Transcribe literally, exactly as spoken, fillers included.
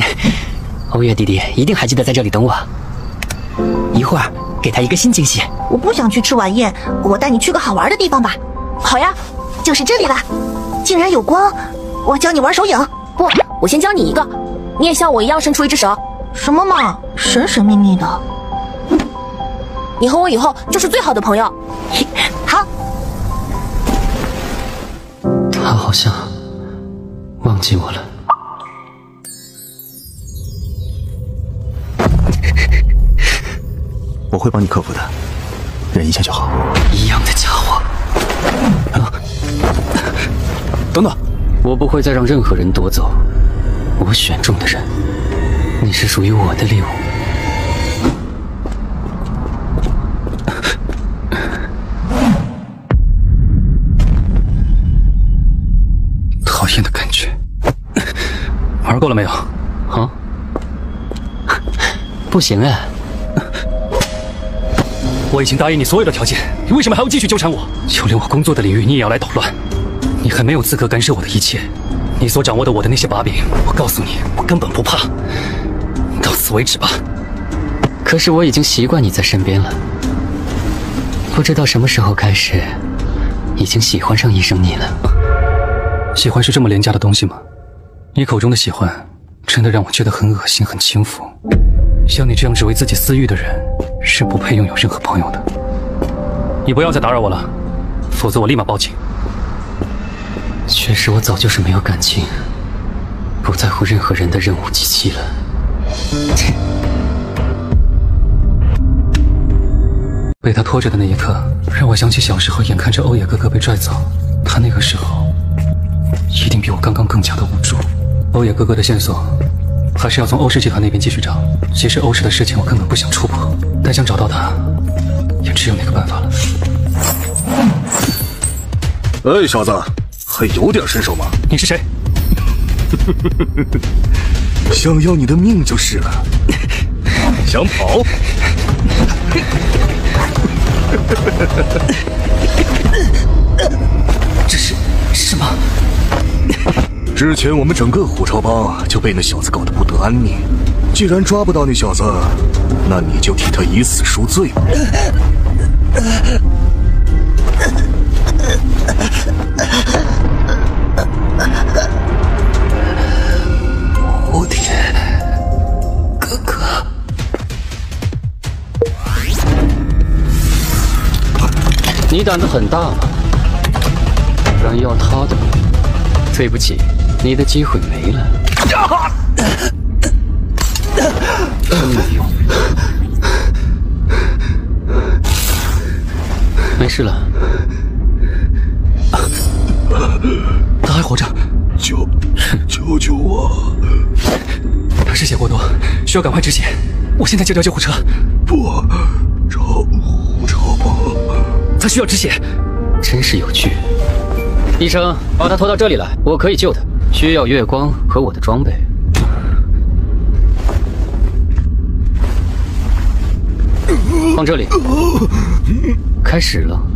欧月弟弟一定还记得在这里等我，一会儿给他一个新惊喜。 我不想去吃晚宴，我带你去个好玩的地方吧。 好呀， 就是这里了，竟然有光，我教你玩手影。 不，我先教你一个，你也像我一样伸出一只手。 什么嘛，神神秘秘的。 你和我以后就是最好的朋友。 好。 他好像忘记我了。 我会帮你克服的，忍一下就好。 一样的家伙。啊！ 等等， 我不会再让任何人夺走我选中的人。你是属于我的礼物。 讨厌的感觉。玩够了没有？ 啊？不行啊！ 我已经答应你所有的条件，你为什么还要继续纠缠我？就连我工作的领域你也要来捣乱，你还没有资格干涉我的一切。你所掌握的我的那些把柄，我告诉你，我根本不怕。到此为止吧。 可是我已经习惯你在身边了，不知道什么时候开始，已经喜欢上医生你了。 喜欢是这么廉价的东西吗？你口中的喜欢，真的让我觉得很恶心，很轻浮。像你这样只为自己私欲的人，是不配拥有任何朋友的。你不要再打扰我了，否则我立马报警。 确实，我早就是没有感情，不在乎任何人的任务机器了。 被他拖着的那一刻，让我想起小时候眼看着欧野哥哥被拽走，他那个时候一定比我刚刚更加的无助。欧野哥哥的线索还是要从欧氏集团那边继续找，其实欧氏的事情我根本不想触碰，但想找到他也只有那个办法了。 哎，小子，还有点身手吗？ 你是谁？ 想要你的命就是了。想跑？ 这是什么？ 之前我们整个虎超帮就被那小子搞得不得安宁。既然抓不到那小子，那你就替他以死赎罪吧。 蝴蝶哥哥， 你胆子很大嘛，敢要他的命？对不起，你的机会没了。真没用。没事了。 他还活着， 救救救我！ 他失血过多，需要赶快止血。我现在就叫救护车。 不，找虎超帮。 他需要止血。 真是有趣。医生，把他拖到这里来，我可以救他。需要月光和我的装备。放这里。开始了。